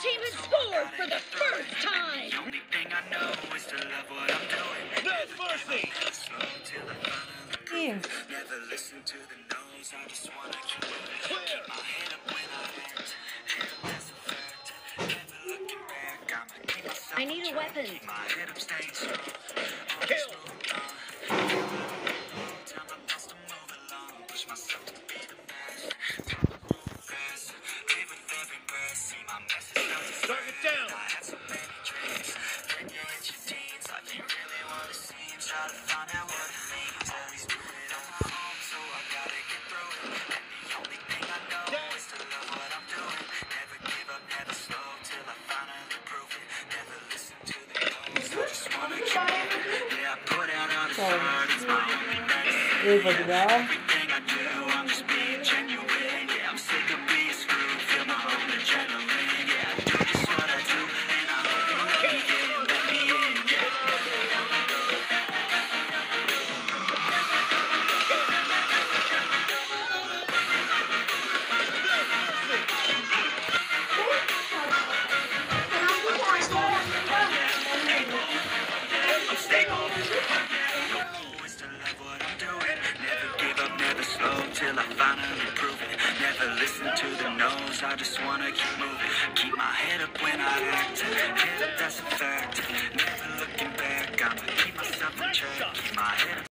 team has scored for the first time. The only thing I know is to love what I'm doing. No mercy. Slow till I finally prove it. Never listen to the no's. I just wanna keep moving. Keep my head up when I act. That's a fact. Never looking back. I'ma keep myself I need a on track. weapon. Keep my head up, staying strong. Kill. Time I must move along. Push myself to be the best. Move fast. Live with every breath. See my message start to spread. Target down. I had so many dreams. Then you hit your teens. Like you really want to see and try to find out what it means. Always do it on my own, so I gotta get through it. And the only thing I know is to love what I'm doing. Never give up, never slow till I finally prove it. Never listen to the no's. I just wanna keep moving. Yeah, I put out all this art. It's my only medicine. Everything I do, I'm just being genuine. Yeah, I'm sick of being screwed. Feel my own adrenaline. Yeah, I do just what I do, and I hope you let me in. Let me in, yeah. I'm stable. Always to love what I'm doing. Never give up, never slow till I finally prove it. Never listen to the no's. I just wanna keep moving. Keep my head up when I act. Yeah, that's a fact. Never looking back. I'ma keep myself on track. Keep my head up.